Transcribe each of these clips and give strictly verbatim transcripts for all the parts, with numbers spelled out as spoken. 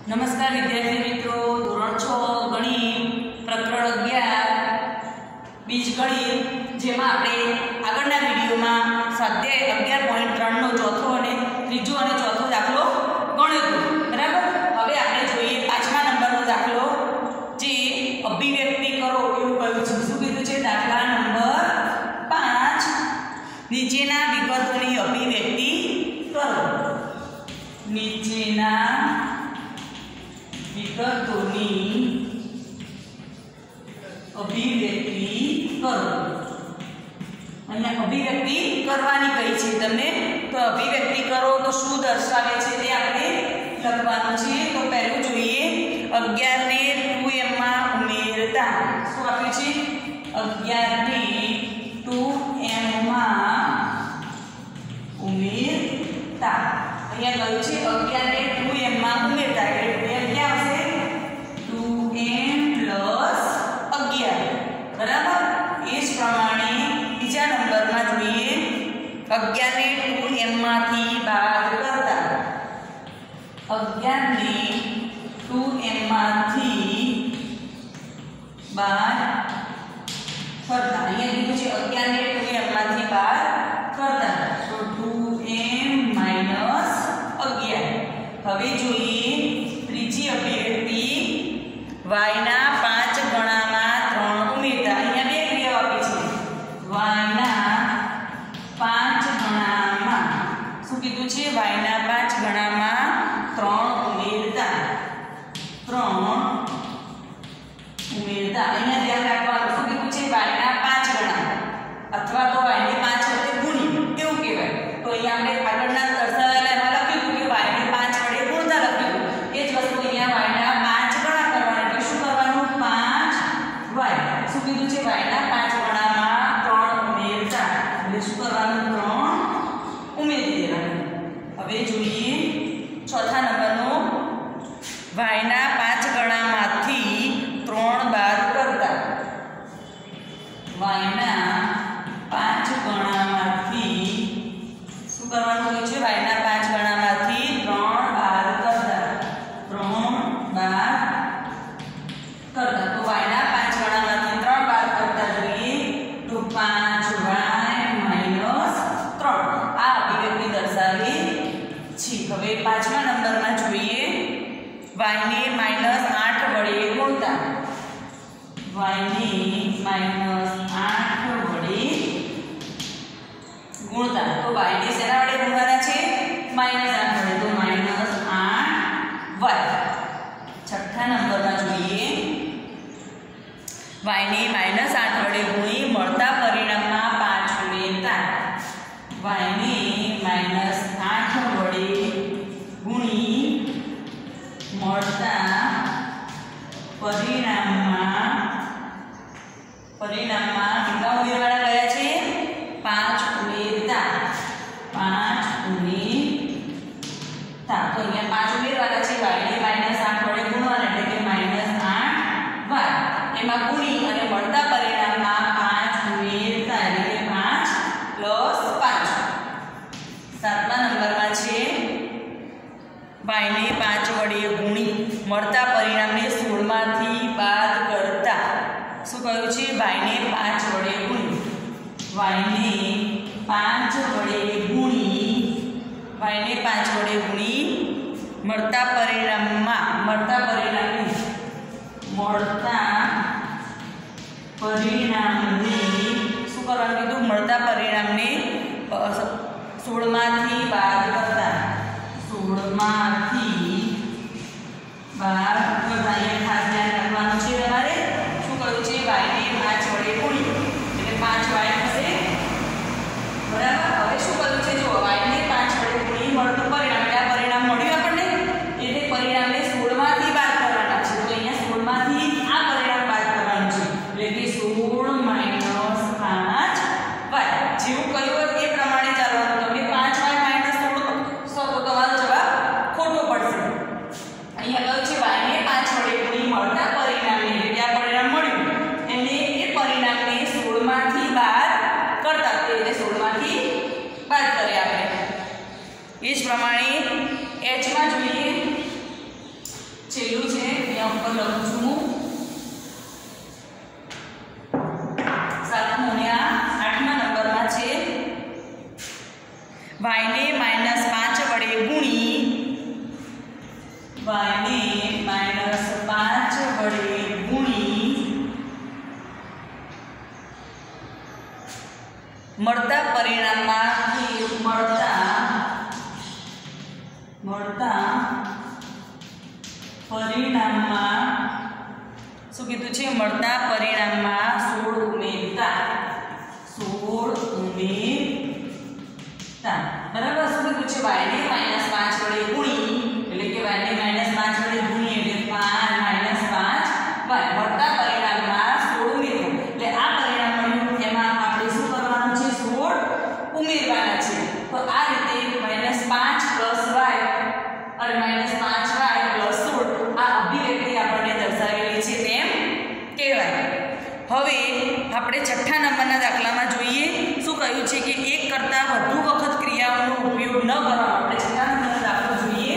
નમસ્કાર વિદ્યાર્થી મિત્રો, ધોરણ છ ગણિત પ્રકરણ અગિયાર બીજગણિત, જેમાં આપણે આગળના વિડીયોમાં સ્વાધ્યાય અગિયાર પોઈન્ટ ત્રણ નો ચોથો અને ત્રીજો અને ચોથો દાખલો ગણ્યો હતો, બરાબર. હવે આપણે જોઈએ પાંચમા નંબરનો દાખલો, જે અભિવ્યક્તિ કરો એવું કહ્યું છે. શું કીધું છે? દાખલા નંબર પાંચ, નીચેના વિગતોની અભિવ્યક્તિ કરો. નીચેના વિગતોની અભિવ્યક્તિ કરો. અને અભિવ્યક્તિ કરવાની કઈ છે તમને? તો અભિવ્યક્તિ કરો તો શું દર્શાવે છે તે આપણે લખવાનું છે. તો પહેલું જોઈએ, અગિયાર ને ટુ એમ માં ઉમેરતા. શું આપ્યું છે? અગિયાર ને ટુ એમ માં ઉમેરતા. અહીંયા કહ્યું છે અગિયાર ને ટુ એમ માં ઉમેરતા, એટલે ટુ એમ ક્યાં આવશે? ટુ એમ પ્લસ અગિયાર, બરાબર. એ જ પ્રમાણે બીજા નંબરમાં જોઈએ, અગિયાર ને ટુ એમ માંથી બાદ કરતા. અગિયાર ને ટુ એમ માંથી બાદ કરતા. અહીંયા કીધું છે અગિયાર ને ટુ એમ માંથી બાદ કરતા, તો ટુ એમ માઇનસ અગિયાર. હવે જોઈએ ત્રીજી અભિવ્યક્તિ, y ના પાંચ ગણામાં ત્રણ ઉમેરતા. અહીંયા બે ક્રિયાઓ આપી છે. y ના પાંચ ગણામાં શું કીધું છે? y ના પાંચ ગણામાં ત્રણ ઉમેરતા. ત્રણ ઉમેરતા. અહીંયા ધ્યાન રાખવાનું, શું કીધું છે? y ના પાંચ ગણા અથવા તો y ને પાંચ વડે ગુણી એવું કહેવાય. તો અહીંયા આપણે આગળના દર્શાવેલા એમાં લખ્યું કે y ને પાંચ વડે ગુણતા લખ્યું. એ જ વસ્તુ અહીંયા y ના પાંચ ગણા કરવાના, એટલે શું કરવાનું? પાંચ y. શું કીધું છે? y ના પાંચ ગણામાં ત્રણ ઉમેરતા, એટલે શું કરવાનું? ત્રણ ઉમેરી દેવાનું. હવે જોઈએ ચોથા નંબરનો, y ના પાંચ ગણામાંથી ત્રણ બાદ કરતા. y ના પાંચ ગણામાંથી શું કરવાનું હોય છે? y ના પાંચ ગણામાંથી ત્રણ બાદ કરતા. ત્રણ બાદ કરતા. તો y ના પાંચ ગણામાંથી ત્રણ બાદ કરતા જોઈએ તો પાંચ y માઇનસ ત્રણ. આ અભિવ્યક્તિ દર્શાવી છે. હવે પાંચમા નંબરમાં જોઈએ, y ને માઇનસ આઠ વડે ગુણતા. y ને માઇનસ આઠ વડે ગુણતા. તો y ને શેના વડે ગુણવાના છે? માઇનસ આઠ વડે. તો માઇનસ આઠ y. છઠ્ઠા નંબરમાં જોઈએ, y ને માઇનસ આઠ વડે ગુણી મળતા પરિણામમાં પાંચ ઉમેરતા. y ને માઇનસ આઠ વડે ગુણી મળતા પરિણામમાં પરિણામમાં કેટલા ઉમેરવાના ગયા છે? પાંચ ઉમેરતા. પાંચ ઉમેરતા. તો અહીંયા પાંચ ઉમેરવાના છે. y ને માઇનસ આઠ વડે ગુણવાના, એટલે કે માઇનસ આઠ y. એમાં ગુણી અને મળતા પરિણામમાં પાંચ ઉમેરતા, એટલે કે પાંચ પ્લસ પાંચ. સાતમા નંબરમાં છે, y ને પાંચ વડે ગુણી મળતા પરિણામને સોળ માંથી બાદ કરતા. શું કહ્યું છે? y ને પાંચ વડે ગુણી y ને પાંચ વડે ગુણી y ને પાંચ વડે ગુણી મળતા પરિણામમાં મળતા પરિણામને મળતા પરિણામને શું કરવાનું કીધું? મળતા પરિણામને સોળ માંથી બાદ કરતા. સોળ માંથી બાદ કરતા. અહીંયા ખાસ ધ્યાન રાખવાનું છે તમારે. શું કહ્યું છે? y ને પાંચ વડે ગુણી એટલે પાંચ y થશે, બરાબર. હવે શું કર્યું છે? જો y ને પાંચ વડે ગુણી મળતું પરિણામ, એટલે આ પરિણામ મળ્યું આપણને, એટલે પરિણામને સોળ માંથી બાદ કરવાના છે. તો અહીંયા સોળ માંથી આ પરિણામ બાદ કરવાનું છે, એટલે કે સોળ માઇનસ પાંચ y. જેવું કહ્યું હોય એ પ્રમાણે ચાલવાનું. તમે પાંચ y માઇનસ સોળ સો તો તમારો જવાબ ખોટો પડશે. અહીંયા કહ્યું છે y ને પાંચ વડે ગુણી મળતા પરિણામને, એટલે આ પરિણામ મળ્યું, એટલે એ પરિણામને સોળ માંથી બાદ કરતા. એટલે સોળ માંથી બાદ કરીએ આપણે. એ જ પ્રમાણે h માં જોઈએ, y છેલ્લું છે અહીંયા ઉપર લખું છું હું સાતમું ને આ આઠમા નંબરમાં છે y ને માઈનસ પાંચ વડે ગુણી y ને માઈનસ પાંચ વડે ગુણી મળતા પરિણામમાં મળતા મળતા પરિણામમાં શું કીધું છે મળતા પરિણામમાં સોળ ઉમેરતા સોળ ઉમેરતા બરાબર શું કીધું છે y ને માઈનસ પાંચ વડે ગુણી એટલે કે y ને માઈનસ પાંચ વડે ગુણી એટલે પાંચ માઈનસ પાંચ y મળતા પરિણામમાં સોળ ઉમેરવું એટલે આ પરિણામ મળ્યું એમાં આપણે શું કરવાનું છે સોળ ઉમેરવાના છે તો આ રીતે માઈનસ પાંચ પ્લસ y અને માઈનસ પાંચ y પ્લસ સોળ આ અભિવ્યક્તિ આપણને દર્શાવેલી છે તેમ કહેવાય. હવે આપણે છઠ્ઠા નંબરના દાખલામાં જોઈએ શું કહ્યું છે કે એક કરતાં વધુ વખત ક્રિયાઓનો ઉપયોગ ન કરવાનો. આપણે છઠ્ઠા નંબરનો દાખલો જોઈએ.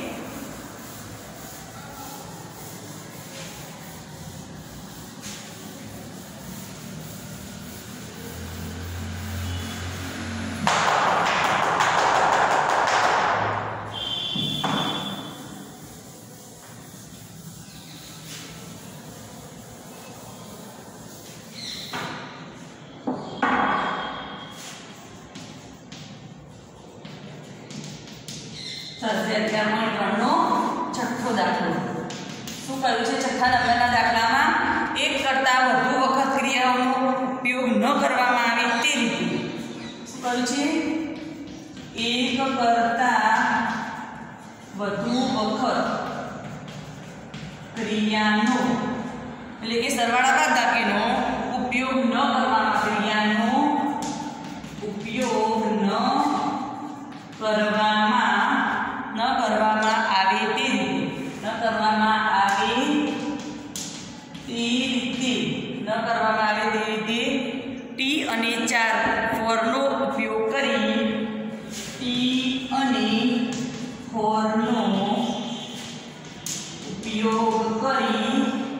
અગિયારમાં ત્રણનો છઠ્ઠો દાખલો શું કહ્યું છે છઠ્ઠા નંબરના દાખલામાં એક કરતાં વધુ વખત ક્રિયાઓનો ઉપયોગ ન કરવામાં આવે તે રીતે શું કહ્યું છે એક કરતાં વધુ વખત ક્રિયાનો એટલે કે સરવાળા બાદબાકીનો ઉપયોગ ન કરવામાં ક્રિયાનો ઉપયોગ ન કરવામાં ન કરવામાં આવે તે રીતે ન કરવામાં આવે તે રીતે ન કરવામાં આવે તે રીતે ટી અને ચાર ફોરનો ઉપયોગ કરી ટી અને ફોરનો ઉપયોગ કરી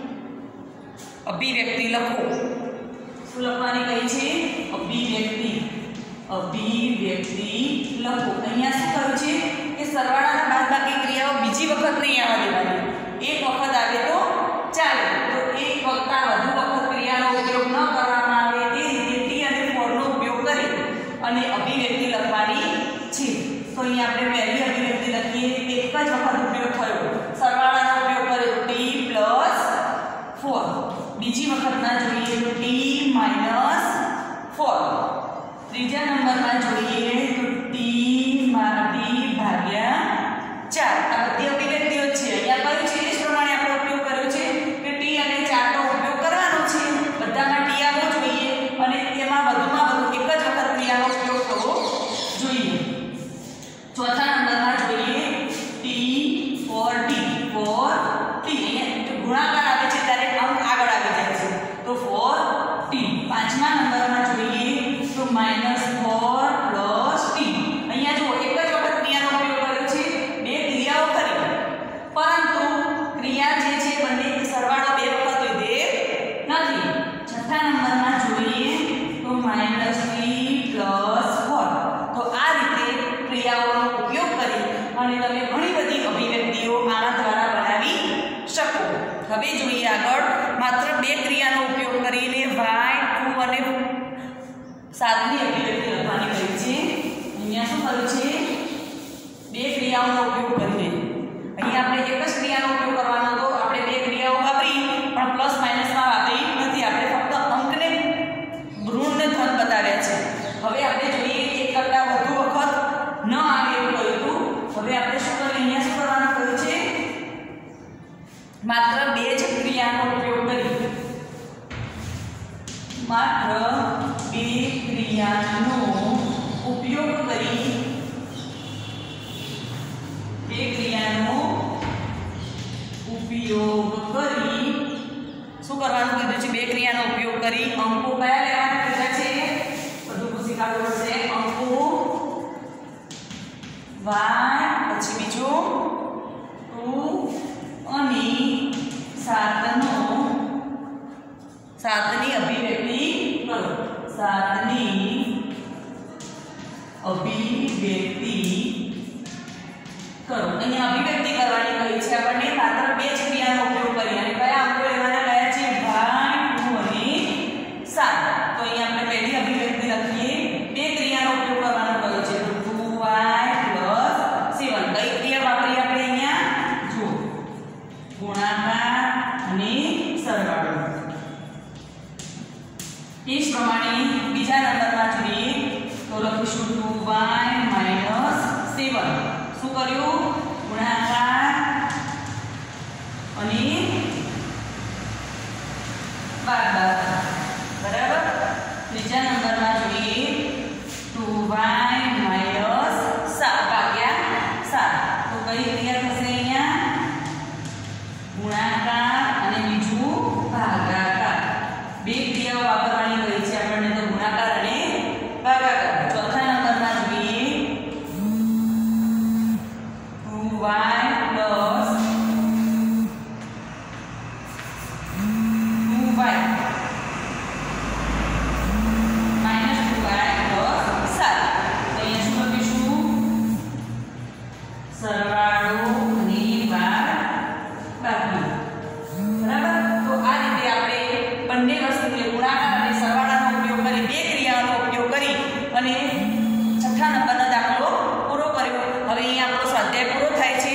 અભિવ્યક્તિ લખો. શું લખવાની કહી છે અભિવ્યક્તિ અભિવ્યક્તિ લખો. અહીંયા શું કહ્યું છે કે સરવાળાના બાદબાકી ક્રિયાઓ બીજી વખત નહીં આવવા દેવાની. એક વખત આવે તો ચાલે. તો એક કરતાં વધુ વખત ક્રિયાનો ઉપયોગ ન કરવામાં આવે તે રીતે ટી અને ફોરનો ઉપયોગ કરી અને અભિવ્યક્તિ લખવાની છે. તો અહીંયા આપણે પહેલી અભિવ્યક્તિ લખીએ. એક જ વખત ઉપયોગ થયો સરવાળાનો ઉપયોગ કર્યો ટી પ્લસ ફોર. બીજી વખતના જોઈએ તો ટી માઇનસ ફોર. ત્રીજા નંબરમાં જોઈએ તો ટી ટી ભાગ્યા ચાર. આ બધી અભિવ્યક્તિઓ છે. અહીંયા કયું છે એ જ પ્રમાણે આપણે ઉપયોગ કર્યો છે કે ટી અને ચારનો ઉપયોગ કરવાનો છે. બધામાં ટી આવવો જોઈએ અને તેમાં વધુમાં વધુ એક જ વખત ક્રિયાનો ઉપયોગ થવો જોઈએ. ચોથા નંબરમાં જોઈએ T four T four T. અહીંયા ગુણાકાર આવે છે ત્યારે અંક આગળ આવી જાય છે તો ફોર ટી. પાંચમા નંબરમાં જોઈએ તો માઇનસ ફોર પ્લસ ટી. અહીંયા જુઓ એક જ વખત ક્રિયાનો ઉપયોગ કર્યો છે. બે ક્રિયાઓ કરી પરંતુ ક્રિયા જે છે બંને સરવાળો બે વખત લીધે નથી. છઠ્ઠા નંબરમાં જોઈએ તો માઇનસ ટી પ્લસ ફોર. તો આ રીતે ક્રિયાઓનો ઉપયોગ કરી અને તમે ઘણી બધી અભિવ્યક્તિઓ આના દ્વારા બનાવી શકો. હવે જોઈએ આગળ માત્ર બે ક્રિયાનો ઉપયોગ કરીને વાય ટુ અને સાતની અભિવ્યક્તિ લખવાની કહી છે. અહીંયા શું કર્યું છે બે ક્રિયાઓનો ઉપયોગ કરીને. અહીંયા આપણે એક જ ક્રિયાનો ઉપયોગ કરવાનો હતો. આપણે બે ક્રિયાઓ વાપરી પણ પ્લસ માઇનસમાં વાપરી નથી. આપણે ફક્ત અંકને ઋણ ને ધન બતાવ્યા છે. હવે આપણે જોઈએ એક કરતાં વધુ વખત ન આવે એવું કહ્યું હતું. હવે આપણે શું કરીએ અહીંયા શું કરવાનું કહ્યું છે માત્ર બે જ ક્રિયાનો ઉપયોગ કરી માત્ર બે ક્રિયાનો ઉપયોગ કરી બે ક્રિયાનો ઉપયોગ કરી શું કરવાનું કીધું છે બે ક્રિયાનો ઉપયોગ કરી અંકો કયા લેવાના કીધા છે બધું પૂછી કાઢવું પડશે. અંકો y પછી બીજું ટુ અને સાતનો સાતની અભિવ્યક્તિ કરો સાતની અભિવ્યક્તિ કરો અહીંયા અભિવ્યક્તિ કરવાની કહી છે આપણને માત્ર બે જ ક્રિયાનો ઉપયોગ કરી અને કયા અંકો લેવાના કયા છે ભાગ ટુ અને સાત તો અહીંયા આપણે પહેલી અભિવ્યક્તિ લખીએ બે ક્રિયાનો ઉપયોગ કરવાનો કહ્યું છે તો ટુ વાય પ્લસ સેવન કઈ ક્રિયા વાપરી આપણે અહીંયા જો ગુણાકાર અને સરવાળો એ જ પ્રમાણે બીજા નંબરમાં જોઈએ તો લખીશું ટુ વાય માઇનસ સેવન શું કર્યું ગુણાકાર અને બાદબાકી બરાબર ત્રીજા નંબરમાં જોઈએ ટુ વાય માઇનસ સાત ભાગ્યા સાત તો કઈ ક્રિયા થશે અહીંયા ગુણાકાર અને બીજું ભાગાકાર બે ક્રિયાઓ વાપરવાની કહી છે આપણને તો ગુણાકાર અને ભાગાકાર ચોથા નંબરમાં જોઈએ two Y plus two Y minus two Y plus સાત તો અહીંયા શું લખીશું સરવાળો અને બાદબાકી બરાબર તો આ રીતે આપણે બંને વસ્તુ એટલે ગુણાકાર અને સરવાળાનો ઉપયોગ કરી બે ક્રિયાઓનો ઉપયોગ કરી અને છઠ્ઠા નંબરનો દાખલો પૂરો કર્યો હવે અહીંયા આપણો સ્વાધ્યાય પૂરો થાય છે